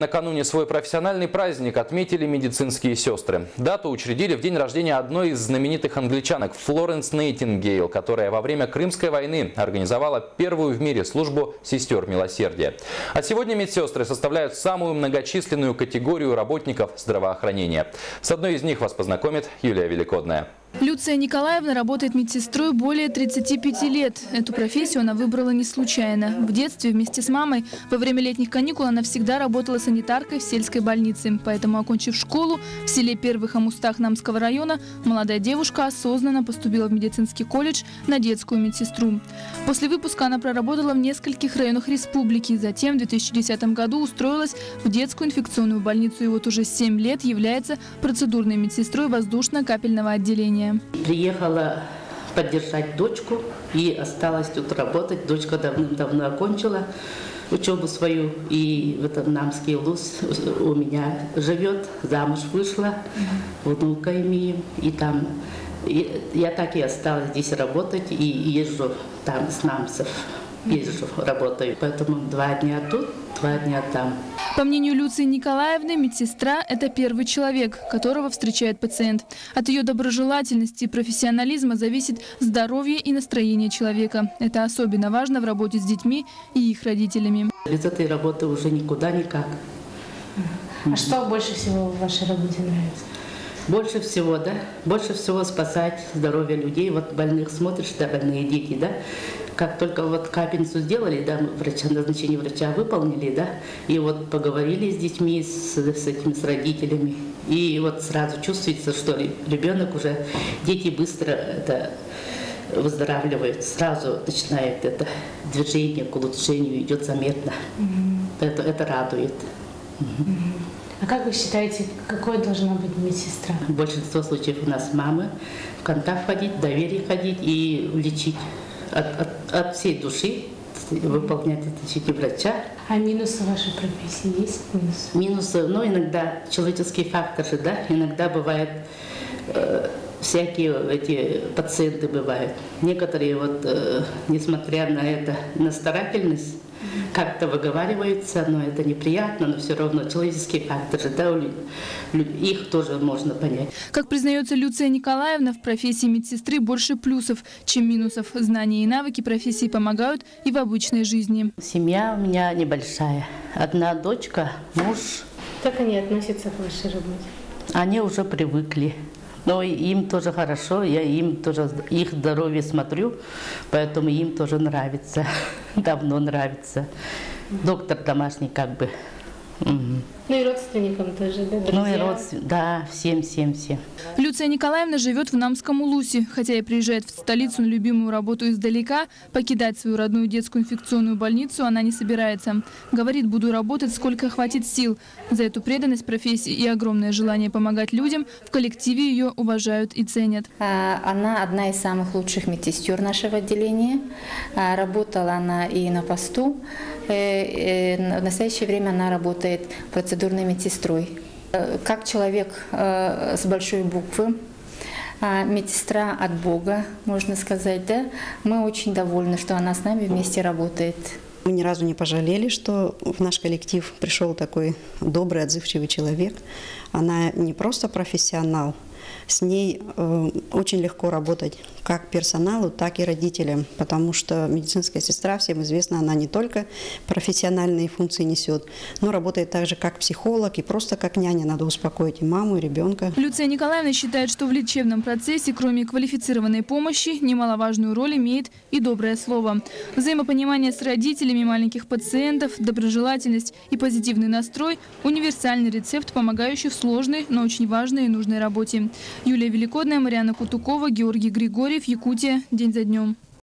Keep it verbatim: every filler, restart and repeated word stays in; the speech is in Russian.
Накануне свой профессиональный праздник отметили медицинские сестры. Дату учредили в день рождения одной из знаменитых англичанок Флоренс Найтингейл, которая во время Крымской войны организовала первую в мире службу сестер милосердия. А сегодня медсестры составляют самую многочисленную категорию работников здравоохранения. С одной из них вас познакомит Юлия Великодная. Люция Николаевна работает медсестрой более тридцати пяти лет. Эту профессию она выбрала не случайно. В детстве вместе с мамой во время летних каникул она всегда работала санитаркой в сельской больнице. Поэтому, окончив школу в селе Первых Амустах Намского района, молодая девушка осознанно поступила в медицинский колледж на детскую медсестру. После выпуска она проработала в нескольких районах республики. Затем в две тысячи десятом году устроилась в детскую инфекционную больницу и вот уже семь лет является процедурной медсестрой воздушно-капельного отделения. Приехала поддержать дочку и осталась тут работать. Дочка давным-давно окончила учебу свою и в этом Намский Луз у меня живет, замуж вышла, внука имеем. И там и я так и осталась здесь работать и езжу там с Намцев. Езжу, работаю. Поэтому два дня тут, два дня там. По мнению Люции Николаевны, медсестра – это первый человек, которого встречает пациент. От ее доброжелательности и профессионализма зависит здоровье и настроение человека. Это особенно важно в работе с детьми и их родителями. Без этой работы уже никуда никак. А что больше всего в вашей работе нравится? Больше всего, да, больше всего спасать здоровье людей. Вот больных смотришь, да, больные дети, да. Как только вот капельницу сделали, да, врача, назначение врача выполнили, да, и вот поговорили с детьми, с, с этими, с родителями, и вот сразу чувствуется, что ребенок уже, дети быстро это выздоравливают, сразу начинает это движение к улучшению, идет заметно. Mm-hmm. это, это радует. Mm-hmm. А как вы считаете, какой должна быть медсестра? В большинстве случаев у нас мамы в контакт ходить, доверие ходить и лечить. От, от, от всей души выполнять это врача. А минусы вашей профессии есть? Минусы? Минусы, ну иногда человеческий фактор же, да, иногда бывает э, всякие эти пациенты бывают. Некоторые вот, э, несмотря на это, на старательность, как-то выговариваются, но это неприятно, но все равно человеческий фактор же, да, их тоже можно понять. Как признается Люция Николаевна, в профессии медсестры больше плюсов, чем минусов. Знания и навыки профессии помогают и в обычной жизни. Семья у меня небольшая. Одна дочка, муж. Как они относятся к вашей работе? Они уже привыкли. Но им тоже хорошо, я им тоже их здоровье смотрю, поэтому им тоже нравится, давно нравится. Доктор домашний как бы. Угу. Ну и родственникам тоже, да, друзья? Ну и родственникам, да, всем, всем, всем. Люция Николаевна живет в Намском Улусе. Хотя и приезжает в столицу на любимую работу издалека, покидать свою родную детскую инфекционную больницу она не собирается. Говорит, буду работать, сколько хватит сил. За эту преданность профессии и огромное желание помогать людям в коллективе ее уважают и ценят. Она одна из самых лучших медсестер нашего отделения. Работала она и на посту. В настоящее время она работает процедурной медсестрой. Как человек с большой буквы, медсестра от Бога, можно сказать, да, мы очень довольны, что она с нами вместе работает. Мы ни разу не пожалели, что в наш коллектив пришел такой добрый, отзывчивый человек. Она не просто профессионал, с ней э, очень легко работать как персоналу, так и родителям, потому что медицинская сестра, всем известно, она не только профессиональные функции несет, но работает также как психолог и просто как няня. Надо успокоить и маму, и ребенка. Люция Николаевна считает, что в лечебном процессе, кроме квалифицированной помощи, немаловажную роль имеет и доброе слово. Взаимопонимание с родителями маленьких пациентов, доброжелательность и позитивный настрой – универсальный рецепт, помогающий в сложной, но очень важной и нужной работе. Юлия Великодная, Марьяна Кутукова, Георгий Григорьев, Якутия. День за днем.